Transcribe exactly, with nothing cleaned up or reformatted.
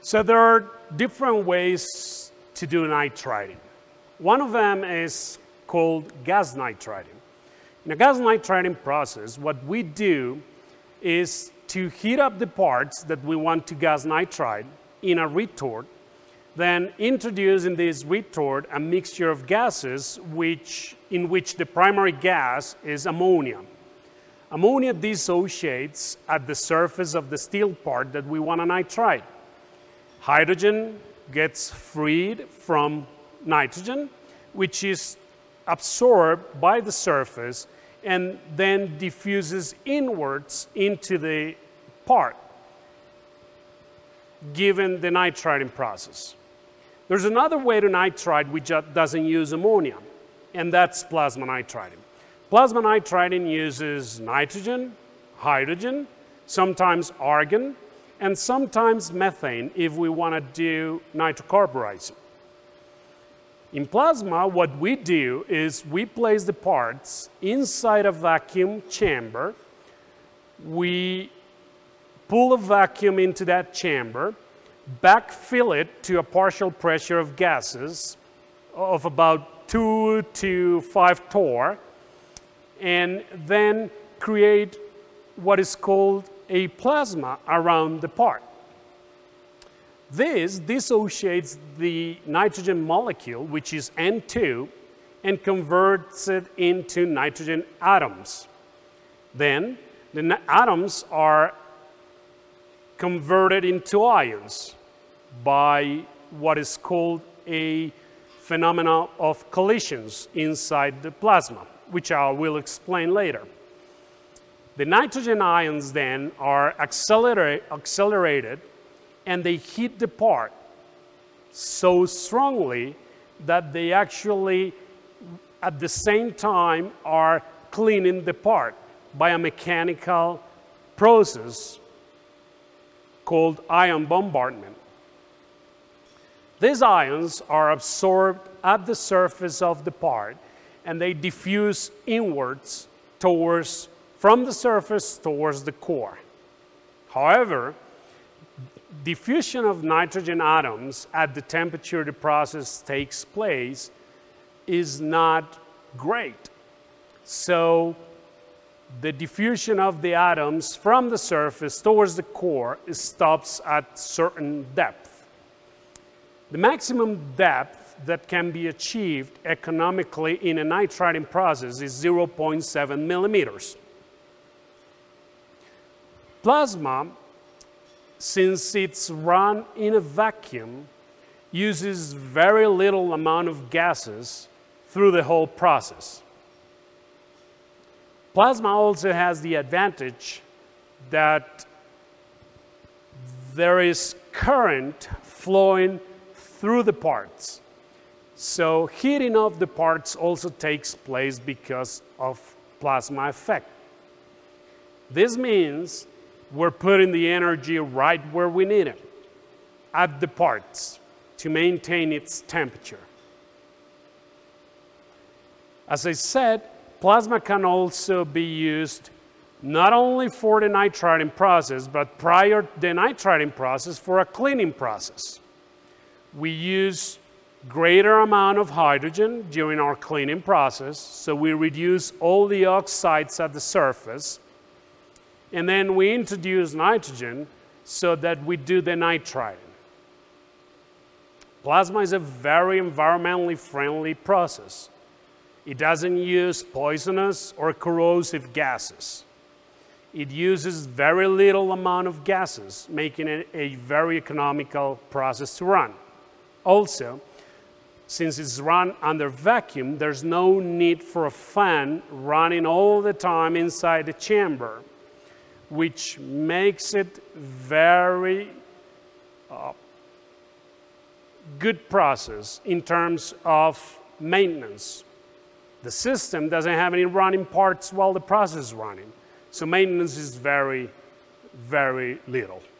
So there are different ways to do nitriding. One of them is called gas nitriding. In a gas nitriding process, what we do is to heat up the parts that we want to gas nitride in a retort, then introduce in this retort a mixture of gases which, in which the primary gas is ammonia. Ammonia dissociates at the surface of the steel part that we want to nitride. Hydrogen gets freed from nitrogen, which is absorbed by the surface and then diffuses inwards into the part, given the nitriding process. There's another way to nitride which doesn't use ammonia, and that's plasma nitriding. Plasma nitriding uses nitrogen, hydrogen, sometimes argon, and sometimes methane if we want to do nitrocarburizing. In plasma, what we do is we place the parts inside a vacuum chamber. We pull a vacuum into that chamber, backfill it to a partial pressure of gases of about two to five torr, and then create what is called a plasma around the part. This dissociates the nitrogen molecule, which is N two, and converts it into nitrogen atoms. Then the atoms are converted into ions by what is called a phenomenon of collisions inside the plasma, which I will explain later. The nitrogen ions then are accelerate, accelerated and they heat the part so strongly that they actually, at the same time, are cleaning the part by a mechanical process called ion bombardment. These ions are absorbed at the surface of the part and they diffuse inwards towards, from the surface towards the core. However, diffusion of nitrogen atoms at the temperature the process takes place is not great. So the diffusion of the atoms from the surface towards the core stops at certain depth. The maximum depth that can be achieved economically in a nitriding process is zero point seven millimeters. Plasma, since it's run in a vacuum, uses very little amount of gases through the whole process. Plasma also has the advantage that there is current flowing through the parts. So heating of the parts also takes place because of plasma effect. This means we're putting the energy right where we need it, at the parts, to maintain its temperature. As I said, plasma can also be used not only for the nitriding process, but prior to the nitriding process for a cleaning process. We use greater amount of hydrogen during our cleaning process, so we reduce all the oxides at the surface. And then we introduce nitrogen so that we do the nitriding. Plasma is a very environmentally friendly process. It doesn't use poisonous or corrosive gases. It uses very little amount of gases, making it a very economical process to run. Also, since it's run under vacuum, there's no need for a fan running all the time inside the chamber, which makes it very uh, good process in terms of maintenance. The system doesn't have any running parts while the process is running, so maintenance is very, very little.